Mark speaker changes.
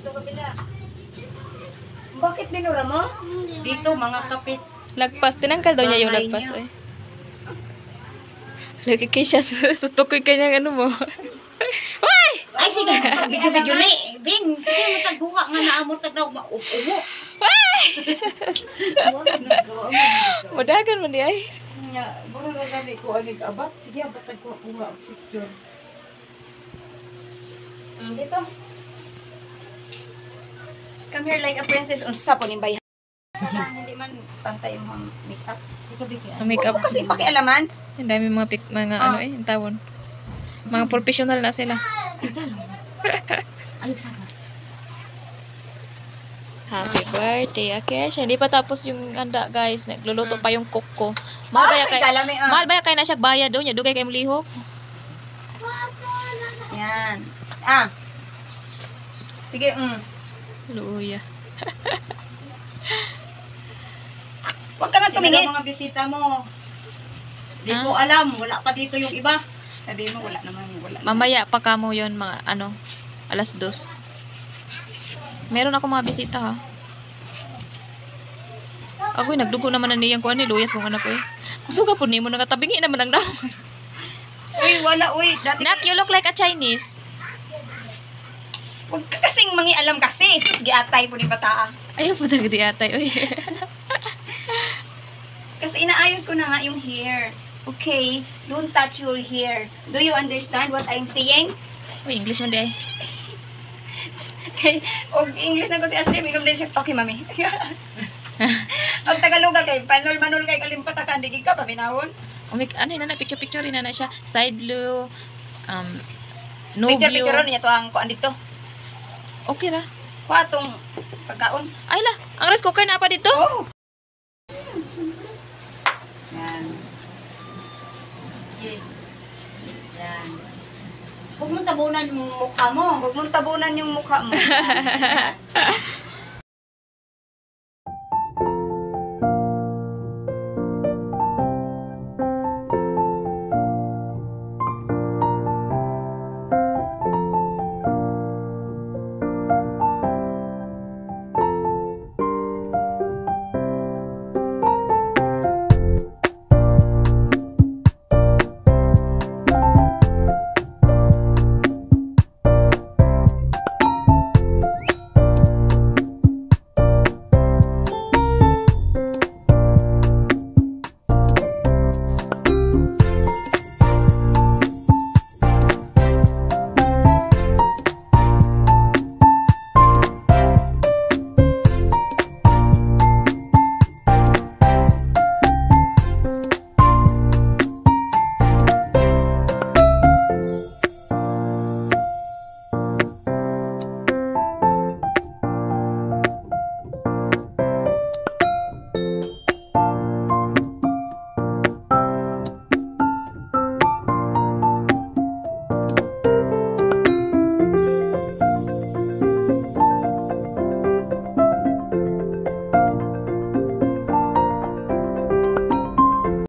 Speaker 1: Dito kabila. Bakit binura mo?
Speaker 2: Dito, mga kapit.
Speaker 3: Lagpas. Tinangkal daw niya yung
Speaker 2: Bangay
Speaker 3: lagpas.
Speaker 2: niya.
Speaker 3: Oy. Lagi kay siya sutukoy kanya ano mo. Uy!
Speaker 2: Ay, sige, video-video ni. Bing, sige, matagbuha nga naamot na umo.
Speaker 3: Madagan mo di ay.
Speaker 2: Nga, mura na gani ko anig abat. Sige, abat ko nga picture.
Speaker 1: Dito. Come here like a princess. Unsa po ni bayan? Hindi man pantay mo ang makeup.
Speaker 3: Ang makeup.
Speaker 1: Kasi pakialaman.
Speaker 3: Ang dami mga ano eh, ang tawon. Mga professional na sila.
Speaker 2: Ayok sana.
Speaker 3: Happy birthday, Akesha. Hindi pa tapos yung handa, guys. Nagluluto pa yung cook ko. Mahal ba ya kay? Mahal ba ya kay na siya bayad do nya dugay kay lihok?
Speaker 1: Yan. Sige,
Speaker 3: Luya.
Speaker 1: Huwag ka nga tumingin.
Speaker 2: Mga bisita mo. Hindi ko alam. Wala pa dito yung iba.
Speaker 1: Sabi mo, wala naman. Wala.
Speaker 3: Mamaya pa kamo yon mga ano, alas 2. Meron ako mga bisita ha. Agoy, nagdugo naman na niyang kuan ni Luyas kung anak ko eh. Kusuga po nimo nga tabingi naman ang daw.
Speaker 1: Uy, wala, uy. Dati
Speaker 3: Nak, you look like a Chinese.
Speaker 1: huwag ka kasing mangialam kasi. Sus, giatay po ni bataa.
Speaker 3: Ayaw po nagdi atay. Uy.
Speaker 1: Kasi inaayos ko na nga yung hair. Okay? Don't touch your hair. Do you understand what I'm saying?
Speaker 3: Uy, English man di ay.
Speaker 1: Okay. Og English na ko si Ashley. May din siya. Okay, mami. Ang Tagalog kay panol-manol kay kalimpatakan. Di ka paminawon.
Speaker 3: Ano yun na, picture-picture na siya. Side blue, no view.
Speaker 1: Picture niya to ang kuan dito.
Speaker 3: Okay ra.
Speaker 1: Kuha tong pagkaon.
Speaker 3: Ay la, ang rice cooker na pa dito?
Speaker 1: Oh!
Speaker 2: Yan. Yan. Huwag mo tabunan yung mukha mo.
Speaker 1: Huwag mong tabunan yung mukha mo.